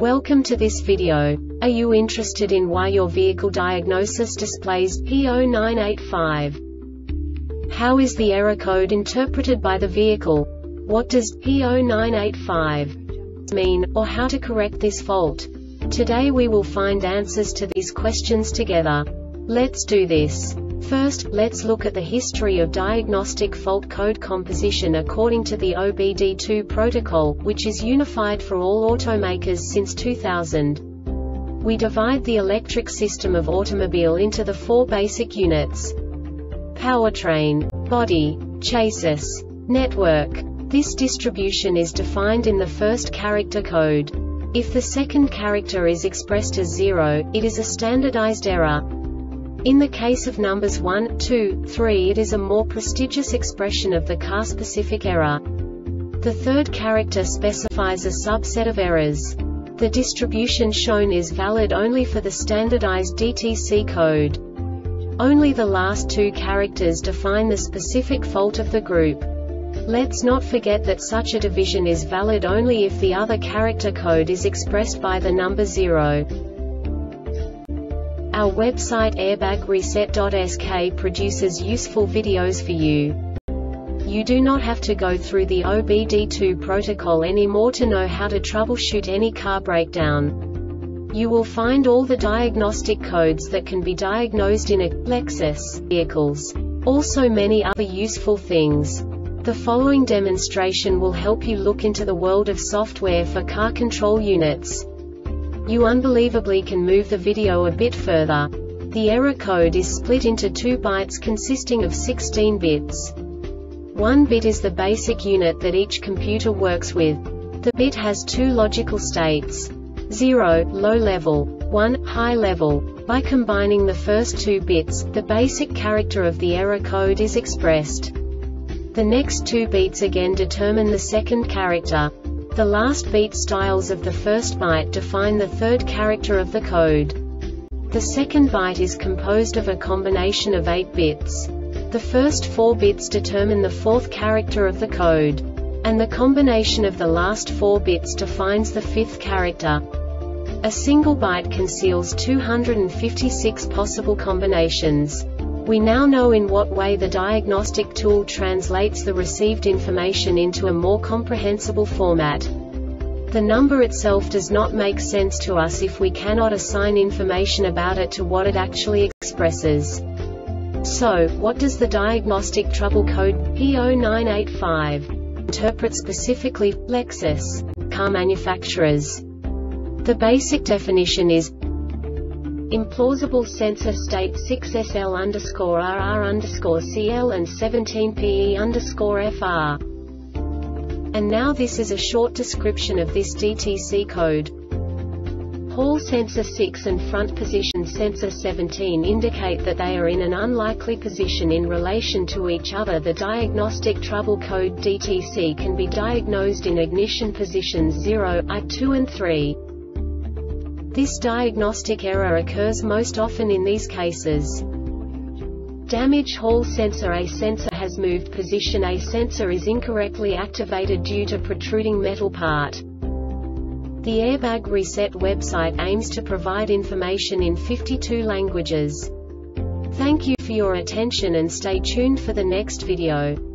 Welcome to this video. Are you interested in why your vehicle diagnosis displays P0985? How is the error code interpreted by the vehicle? What does P0985 mean, or how to correct this fault? Today we will find answers to these questions together. Let's do this. First, let's look at the history of diagnostic fault code composition according to the OBD2 protocol, which is unified for all automakers since 2000. We divide the electric system of automobile into the four basic units: powertrain, body, chassis, network. This distribution is defined in the first character code. If the second character is expressed as 0, it is a standardized error. In the case of numbers 1, 2, 3, it is a more prestigious expression of the car-specific error. The third character specifies a subset of errors. The distribution shown is valid only for the standardized DTC code. Only the last two characters define the specific fault of the group. Let's not forget that such a division is valid only if the other character code is expressed by the number 0. Our website airbagreset.sk produces useful videos for you. You do not have to go through the OBD2 protocol anymore to know how to troubleshoot any car breakdown. You will find all the diagnostic codes that can be diagnosed in a Lexus vehicles. Also many other useful things. The following demonstration will help you look into the world of software for car control units. You unbelievably can move the video a bit further. The error code is split into 2 bytes consisting of 16 bits. 1 bit is the basic unit that each computer works with. The bit has 2 logical states: 0, low level, 1, high level. By combining the first 2 bits, the basic character of the error code is expressed. The next 2 beats again determine the second character. The last beat styles of the first byte define the third character of the code. The second byte is composed of a combination of 8 bits. The first 4 bits determine the fourth character of the code. And the combination of the last 4 bits defines the fifth character. A single byte conceals 256 possible combinations. We now know in what way the diagnostic tool translates the received information into a more comprehensible format. The number itself does not make sense to us if we cannot assign information about it to what it actually expresses. So, what does the diagnostic trouble code P0985 interpret specifically for Lexus car manufacturers? The basic definition is implausible sensor state 6SL_RR_CL and 17PE_FR. And now this is a short description of this DTC code. Hall sensor 6 and front position sensor 17 indicate that they are in an unlikely position in relation to each other. The diagnostic trouble code DTC can be diagnosed in ignition positions 0, I, 2 and 3. This diagnostic error occurs most often in these cases: damage Hall sensor. A sensor has moved position. A sensor is incorrectly activated due to protruding metal part. The Airbag Reset website aims to provide information in 52 languages. Thank you for your attention and stay tuned for the next video.